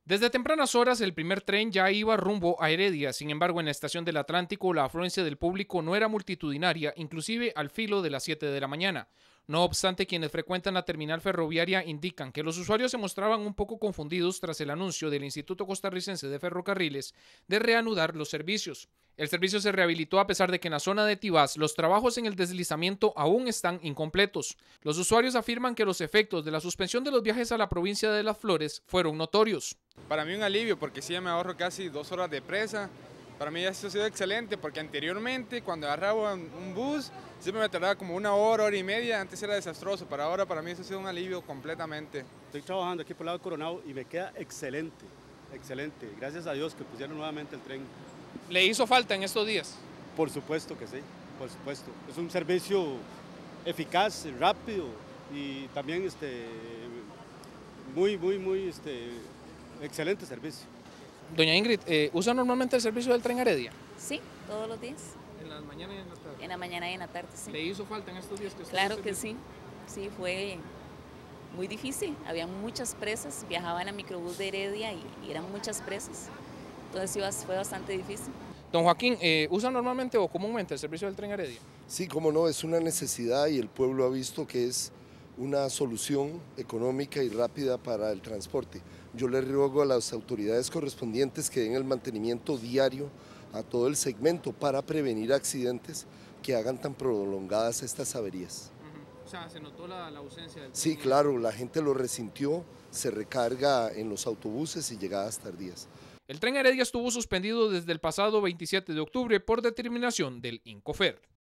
Desde tempranas horas el primer tren ya iba rumbo a Heredia, sin embargo en la estación del Atlántico la afluencia del público no era multitudinaria, inclusive al filo de las 7 de la mañana. No obstante, quienes frecuentan la terminal ferroviaria indican que los usuarios se mostraban un poco confundidos tras el anuncio del Instituto Costarricense de Ferrocarriles de reanudar los servicios. El servicio se rehabilitó a pesar de que en la zona de Tibás los trabajos en el deslizamiento aún están incompletos. Los usuarios afirman que los efectos de la suspensión de los viajes a la provincia de Las Flores fueron notorios. Para mí un alivio porque sí ya me ahorro casi 2 horas de presa. Para mí eso ha sido excelente porque anteriormente cuando agarraba un bus siempre me tardaba como 1 hora, hora y media, antes era desastroso, pero ahora para mí eso ha sido un alivio completamente. Estoy trabajando aquí por el lado de Coronado y me queda excelente, excelente. Gracias a Dios que pusieron nuevamente el tren. ¿Le hizo falta en estos días? Por supuesto que sí, por supuesto. Es un servicio eficaz, rápido y también muy excelente servicio. Doña Ingrid, ¿usa normalmente el servicio del tren Heredia? Sí, todos los días. En las mañanas y en las tardes. En la mañana y en la tarde, sí. ¿Le hizo falta en estos días que usted Claro que sí. Sí, fue muy difícil. Había muchas presas. Viajaba en la microbús de Heredia y eran muchas presas. Entonces sí, fue bastante difícil. Don Joaquín, ¿usa normalmente o comúnmente el servicio del tren Heredia? Sí, cómo no, es una necesidad y el pueblo ha visto que es una solución económica y rápida para el transporte. Yo le ruego a las autoridades correspondientes que den el mantenimiento diario a todo el segmento para prevenir accidentes que hagan tan prolongadas estas averías. O sea, ¿se notó la ausencia del tren? Sí, claro, la gente lo resintió, se recarga en los autobuses y llegadas tardías. El tren Heredia estuvo suspendido desde el pasado 27 de octubre por determinación del INCOFER.